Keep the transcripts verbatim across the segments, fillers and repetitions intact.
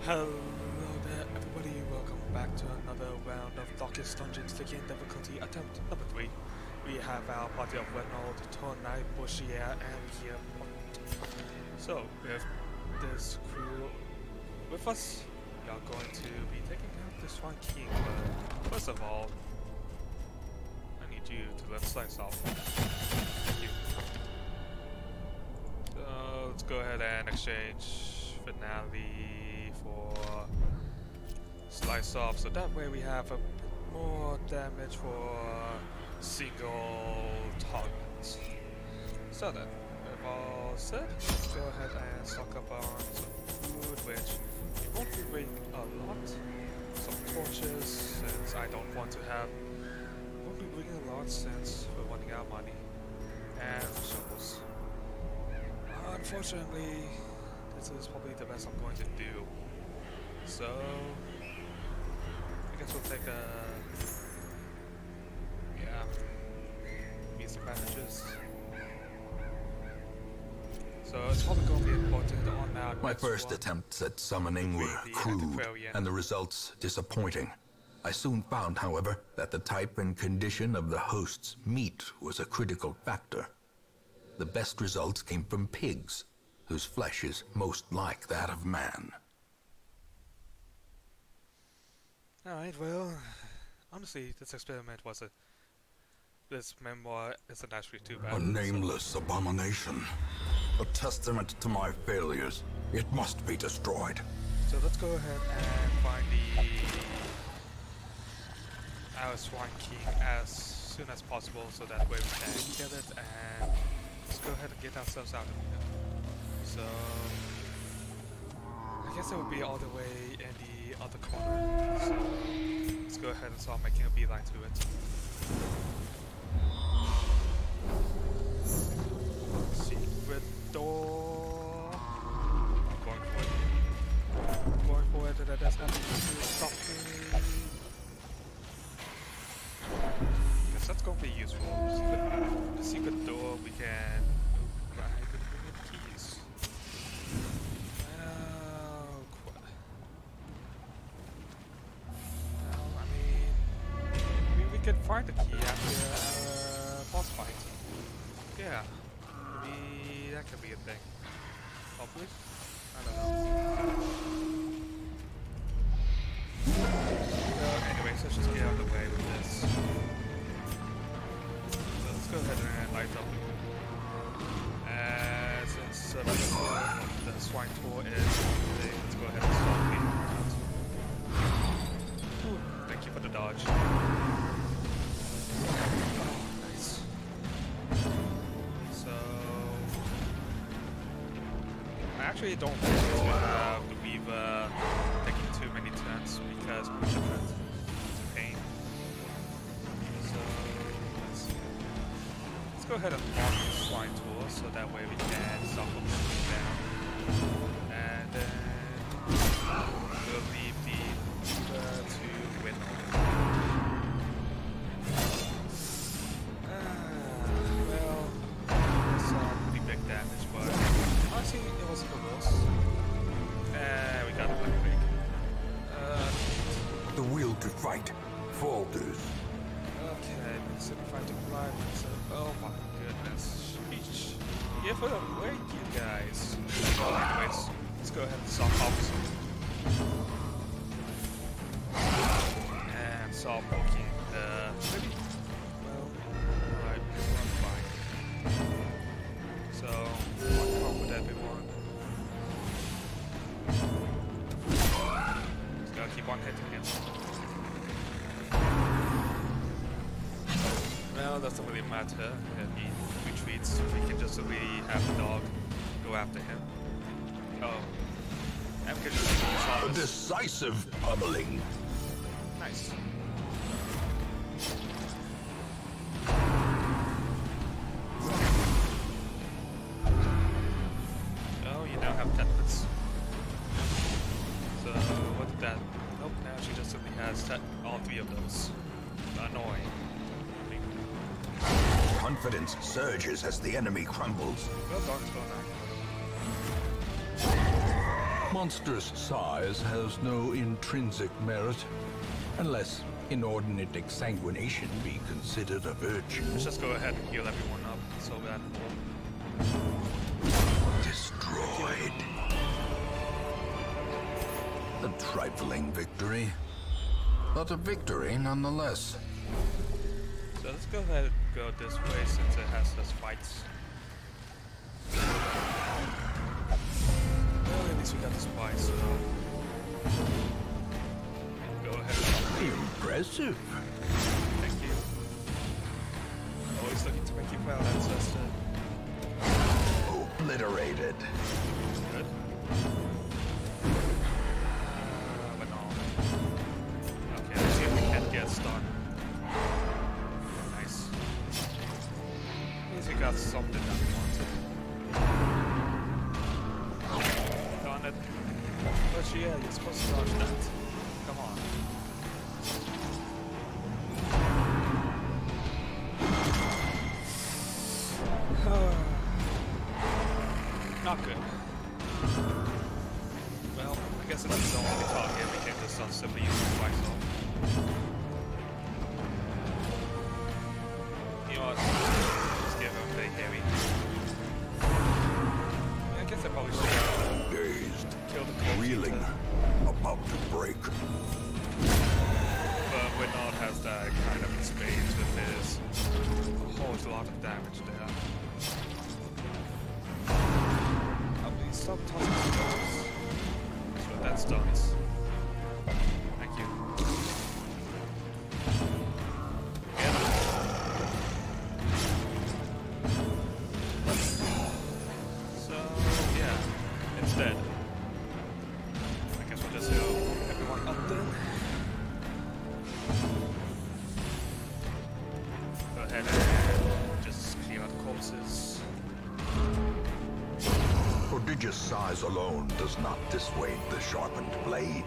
Hello there everybody, welcome back to another round of Darkest Dungeon Stygian difficulty attempt number three. We have our party of Reynolds, Tornai, Bushier, and Pierpont. So, with this crew with us, we are going to be taking out the Swine King, but first of all, I need you to let Slice off. Thank you. So, let's go ahead and exchange Finale for Slice off, so that way we have a bit more damage for single targets. So then, with all said, let's go ahead and stock up on some food, which we won't be bringing a lot. Some torches, since I don't want to have. Won't be bringing a lot since we're running out of money, and shovels. Unfortunately, this is probably the best I'm going to do. So, I guess we'll take a, yeah, use some bandages. So it's probably going to be important on our My first one. attempts at summoning were The crude, Aquarian. and the results disappointing. I soon found, however, that the type and condition of the host's meat was a critical factor. The best results came from pigs, whose flesh is most like that of man. Alright, well, honestly, this experiment was a... This memoir isn't actually too bad. A nameless abomination. A testament to my failures. It must be destroyed. So let's go ahead and find the... our Swine King as soon as possible, so that way we can get it, and let's go ahead and get ourselves out of here. So... I guess it would be all the way in the other corner, so let's go ahead and start making a beeline to it. Secret door. I'm going for it. I'm going for it, and that does nothing to stop me. Guess that's going to be useful. Secret, the secret door we can. Ooh, right, we can bring in keys. Oh, quite. Well, I mean, maybe we can find the key after a uh, boss fight. Yeah. Maybe that could be a thing. Hopefully? I don't know. So anyways, let's just get out of the way with this. So let's go ahead and light up the room. And since uh, the, the swine tour is big, let's go ahead and start beating around. Ooh, thank you for the dodge. I actually don't want to have the Weaver taking too many turns because we should have pain. So let's see. Let's go ahead and mark the swine tool so that way we can stop them down. And then we'll leave the Weaver to win on. Ah, well, that's uh, pretty big damage, but honestly, it wasn't the worst. Uh, we got it like big. Uh, The will to fight falters. okay, so if I took live, so, oh my goodness. Sheesh. Give it away, you guys. Well, anyways, let's go ahead and stop off. And stop poking the city. Well, alright, we're fine. So, one call with everyone. Just gotta keep on hitting him. Well, doesn't really matter if he retreats. We can just really have the dog go after him. Oh. And we can just use A decisive pummeling. Nice. Oh, you now have templates. So, what did that? Nope, now she just simply has te all three of those. Annoying. Confidence surges as the enemy crumbles. Well done, Swine. Monstrous size has no intrinsic merit, unless inordinate exsanguination be considered a virtue. Let's just go ahead and heal everyone up so that Destroyed. A trifling victory, but a victory nonetheless. So let's go ahead and go this way since it has less fights. Well, at least we got the spice, so go ahead. Impressive. Thank you. Always looking to make you proud, ancestor. Obliterated. Good. Uh, but no. Okay, let's see if we can get started. Nice. At least we got something that we wanted. Darn it. But yeah, you're supposed to dodge that. Come on. Not good. Well, I guess it's his only target. We can just not simply use the spice off. You know what? Just give him a big heavy. Yeah, I guess I probably should have Dazed, killed the cold reeling, about to break. But Winod has that kind of in spades with his a whole lot of damage there. Stop tossing stones. That's what that does. Thank you. Get him. So, yeah, it's dead. I guess we'll just heal everyone up then. Go ahead and just clear out corpses. Prodigious size alone does not dissuade the sharpened blade.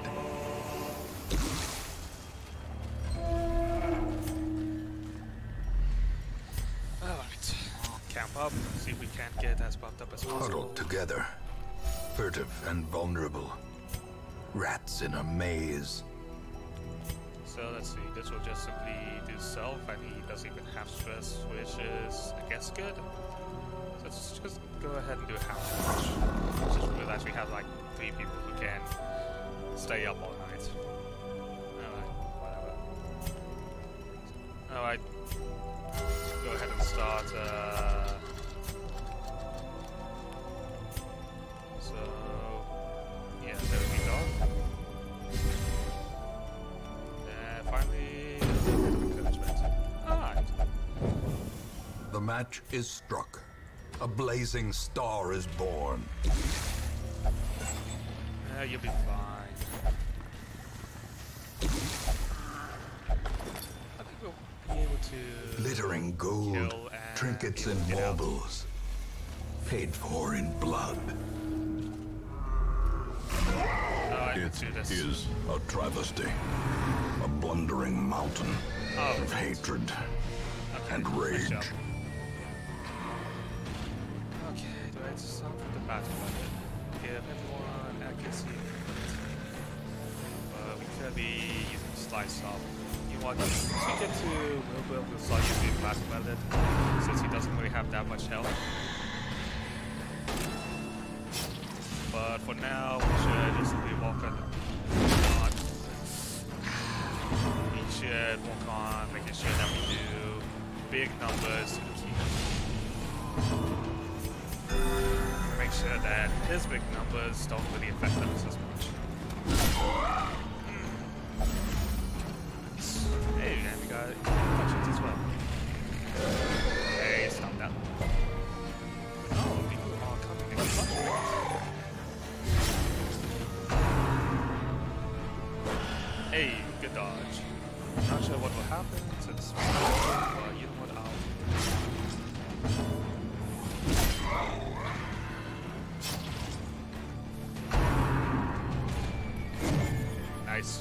Alright, camp up, see if we can't get as buffed up as possible. Huddled together, furtive and vulnerable. Rats in a maze. So let's see, this will just simply do self, and he doesn't even have stress, which is, I guess, good. So let's just go ahead and do half damage. Just realize we have like three people who can stay up all night. Alright, whatever. Alright, go ahead and start. Uh, so, yeah, there we go. And finally, a bit of encouragement. Alright. The match is struck. A blazing star is born. Yeah, you'll be fine. I think we'll be able to Glittering gold, kill and trinkets get and out. baubles. Paid for in blood. Alright, It let's do this. is a travesty. A blundering mountain Oh, of hatred okay, and nice rage. job. Okay, do I start with the battle weapon? Give everyone accuracy. Uh, we could be using slice off. You know what? Once we get to Will, we'll start using battle weapon since he doesn't really have that much health. But for now, we should just be walk on. on. We should walk on, making sure that we do big numbers to the key. Make sure that his big numbers don't really affect us as much. Hey, and we got functions as well. Hey, stop that. Oh, people are coming in functions. Hey, good dodge. Not sure what will happen since but you know what, I'll nice.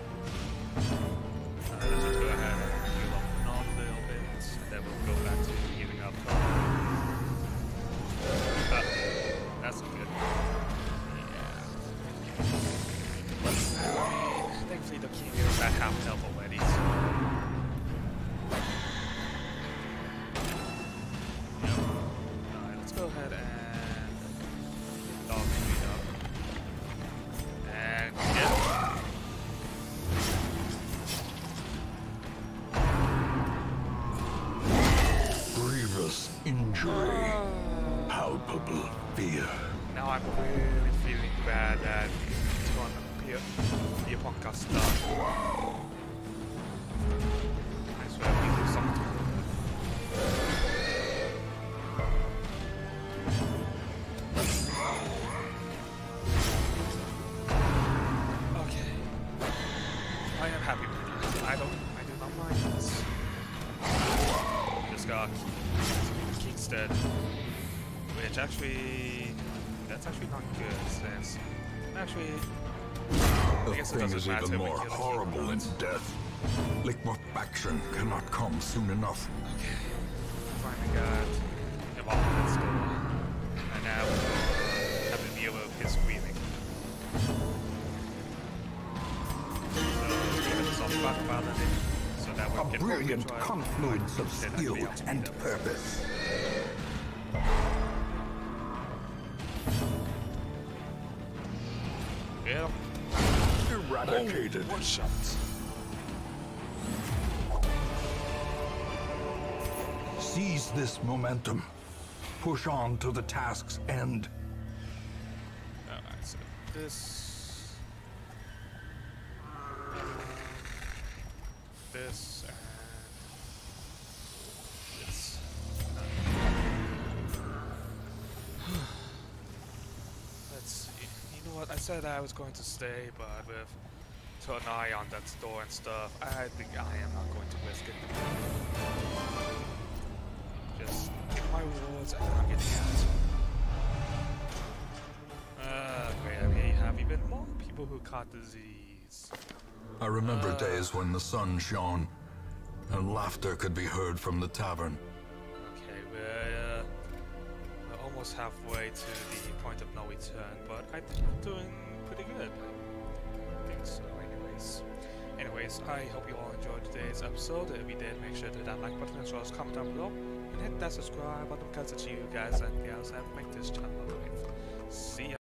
Uh, let's just go ahead and heal up the knob a little bit, and then we'll go back to healing up. Uh, that's good. Yeah. Hopefully the king is at half health already. So. Yep. Alright, let's go ahead and dog speed up. And yeah. Grievous injury. Uh, Palpable fear. Now I'm really feeling bad that it's going to appear the Aponka stuff. I swear we do something. Okay. I am happy with this. I don't I do not mind this. Just got King's dead. Which actually, that's actually not good, since actually, I guess it thing doesn't is matter. even more horrible than death. Liquefaction cannot come soon enough. Okay, finally got him off that store, and now have to deal with his screaming. So let's give it a soft spot about it, so that we A can brilliant confluence of skill and purpose. Yeah. Eradicated. Oh, one shot. Seize this momentum. Push on to the task's end. Alright, so this... This and... This. Let's see. You know what? I said I was going to stay, but with to an eye on that store and stuff, I think I am not going to risk it. Just get my rewards and I'm getting out. Uh, great. I mean, have even more people who caught disease. I remember uh, days when the sun shone and laughter could be heard from the tavern. Okay, we're, uh, we're almost halfway to the point of no return, but I think I'm doing pretty good. I think so, anyways. Anyways, I hope you all enjoyed today's episode. If you did, make sure to hit that like button as well as comment down below. And hit that subscribe button because it's you guys and gals that make this channel live. See ya.